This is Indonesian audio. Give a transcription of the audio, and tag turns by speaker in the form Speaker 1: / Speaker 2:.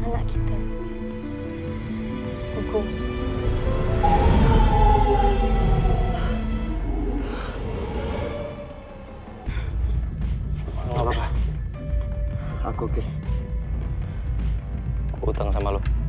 Speaker 1: anak kita. Hukum.
Speaker 2: Nggak apa-apa. Aku oke. Aku utang sama lo.